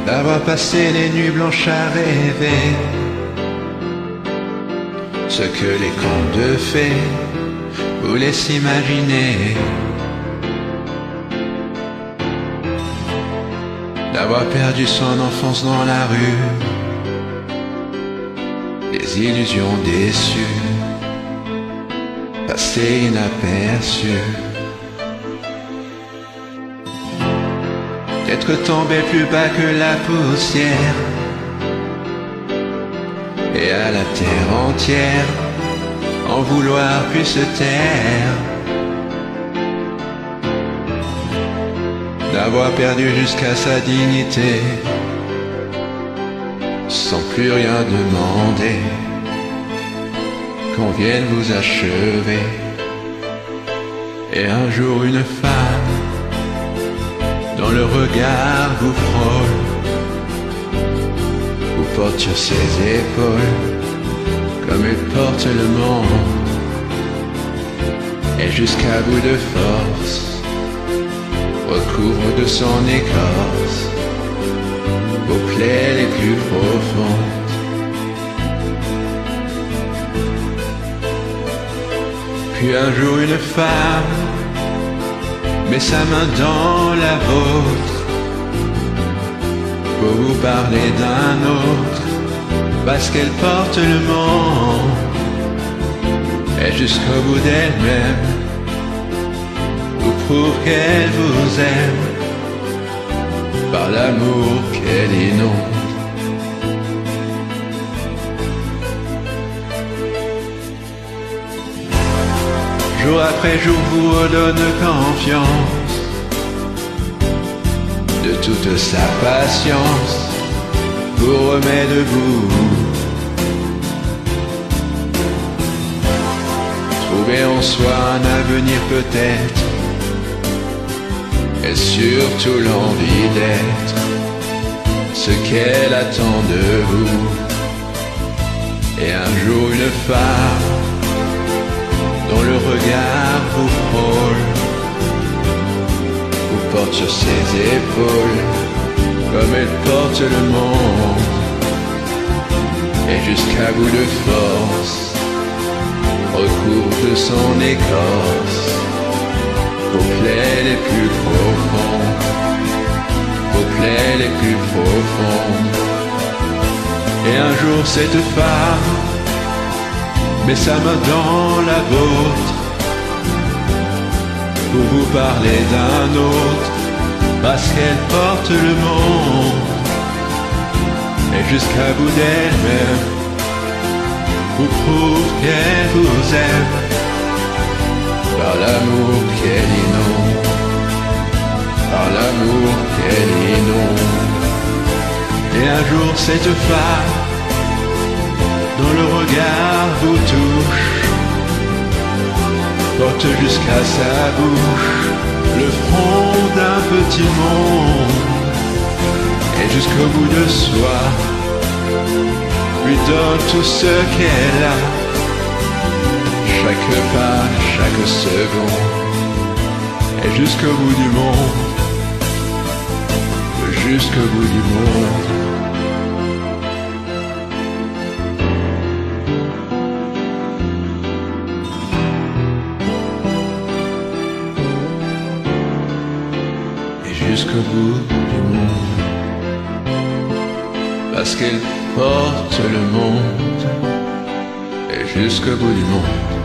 d'avoir passé les nuits blanches à rêver ce que les contes de fées voulaient s'imaginer, d'avoir perdu son enfance dans la rue, des illusions déçues, passées inaperçues, d'être tombé plus bas que la poussière, et à la terre entière en vouloir puis se taire, d'avoir perdu jusqu'à sa dignité sans plus rien demander, qu'on vienne vous achever. Et un jour une femme dont le regard vous frôle, vous porte sur ses épaules comme elle porte le monde, et jusqu'à bout de force recouvre de son écorce vos plaies les plus profondes. Puis un jour une femme met sa main dans la vôtre pour vous parler d'un autre, parce qu'elle porte le monde, et jusqu'au bout d'elle-même vous prouve qu'elle vous aime par l'amour qu'elle inonde. Jour après jour vous redonne confiance de toute sa patience, vous remet debout. Trouver en soi un avenir peut-être, et surtout l'envie d'être ce qu'elle attend de vous. Et un jour une femme dont le regard vous frôle, vous porte sur ses épaules comme elle porte le monde, et jusqu'à bout de force recouvre de son écorce vos plaies les plus profondes, vos plaies les plus profondes. Et un jour cette femme met sa main dans la vôtre pour vous parler d'un autre, parce qu'elle porte le monde, et jusqu'à bout d'elle-même vous prouve qu'elle vous aime par l'amour qu'elle inonde, par l'amour qu'elle inonde. Et un jour cette femme dont le regard vous touche porte jusqu'à sa bouche le front d'un petit monde, et jusqu'au bout de soi lui donne tout ce qu'elle a, chaque pas, chaque seconde, et jusqu'au bout du monde, jusqu'au bout du monde. Jusqu'au bout du monde, parce qu'elle porte le monde, et jusqu'au bout du monde.